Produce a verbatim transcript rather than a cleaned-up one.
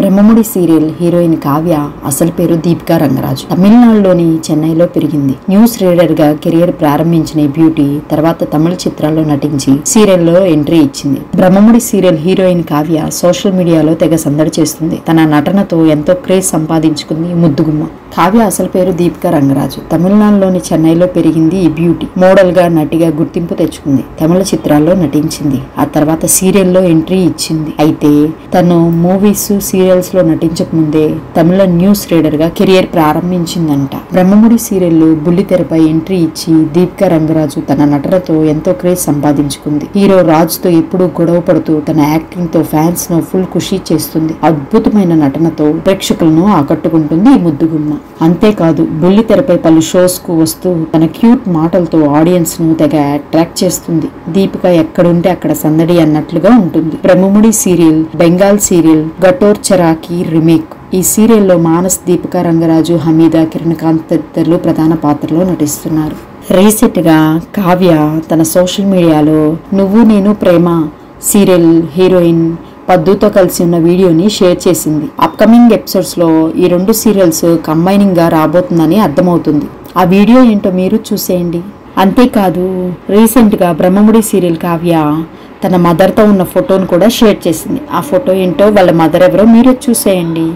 Brahmamudi serial heroine Kavya అసలు పేరు దీపికా రంగరాజు. తమిళనాడులోని చెన్నైలో పెరిగింది. న్యూస్ రీడర్ గా కెరియర్ ప్రారంభించిన ఈ బ్యూటీ తర్వాత తమిళ చిత్రాల్లో నటించి సీరియల్లో ఎంట్రీ ఇచ్చింది. Brahmamudi serial heroine Kavya social మీడియాలో తెగ సందడి చేస్తుంది. తన నటనతో ఎంతో క్రేజ్ సంపాదించుకుంది ముద్దుగుమ్మ. కావ్య అసలు పేరు దీపికా రంగరాజు. తమిళనాడులోని చెన్నైలో పెరిగింది ఈ బ్యూటీ. మోడల్ గా నటిగా గుర్తింపు తెచ్చుకుంది. తమిళ చిత్రాల్లో నటించింది. ఆ తర్వాత సీరియల్లో ఎంట్రీ ఇచ్చింది. అయితే తను మూవీస్ సీరియల్స్ లో నటించక ముందే తమిళ న్యూస్ రీడర్ గా కెరియర్ ప్రారంభించిందంట. బ్రహ్మముడి సీరియల్లో బుల్లితెరపై ఎంట్రీ ఇచ్చి దీపికా రంగరాజు తన నటనతో ఎంతో క్రేజ్ సంపాదించుకుంది. హీరో రాజుతో ఎప్పుడూ గొడవ పడుతూ తన యాక్టింగ్ తో ఫ్యాన్స్ ను ఫుల్ ఖుషి చేస్తుంది. అద్భుతమైన నటనతో ప్రేక్షకులను ఆకట్టుకుంటుంది ఈ ముద్దుగుమ్మ. అంతేకాదు బుల్లితెరపై పలు షోస్ కు వస్తూ తన క్యూట్ మాటలతో ఆడియన్స్ ను తెగ అట్రాక్ట్ చేస్తుంది. దీపిక ఎక్కడుంటే అక్కడ సందడి అన్నట్లుగా ఉంటుంది. బ్రహ్మముడి సీరియల్ బెంగాల్ సీరియల్ గటోర్ చరాకి రీమేక్. ఈ సీరియల్లో మానస్, దీపికా రంగరాజు, హమీదా, కిరణ్ కాంత్ తదితరులు ప్రధాన పాత్రలో నటిస్తున్నారు. రీసెంట్ గా కావ్య తన సోషల్ మీడియాలో నువ్వు నేను ప్రేమ సీరియల్ హీరోయిన్ పద్దుతో కలిసి ఉన్న వీడియోని షేర్ చేసింది. అప్కమింగ్ ఎపిసోడ్స్ లో ఈ రెండు సీరియల్స్ కంబైనింగ్ గా రాబోతుందని అర్థమవుతుంది. ఆ వీడియో ఏంటో మీరు చూసేయండి. అంతేకాదు రీసెంట్ గా బ్రహ్మముడి సీరియల్ కావ్య తన మదర్ తో ఉన్న ఫోటోను కూడా షేర్ చేసింది. ఆ ఫోటో ఏంటో వాళ్ళ మదర్ ఎవరో మీరు చూసేయండి.